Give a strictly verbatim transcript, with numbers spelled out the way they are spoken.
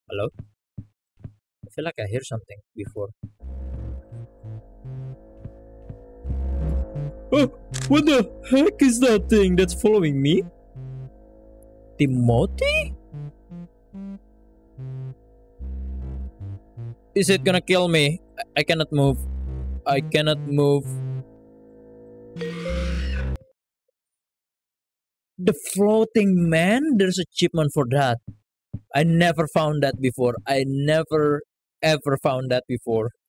Hello? I feel like I hear something before. Oh, what the heck is that thing that's following me? Timothy? Is it gonna kill me? I, I cannot move. I cannot move. The floating man? There's achievement for that. I never found that before. I never ever found that before.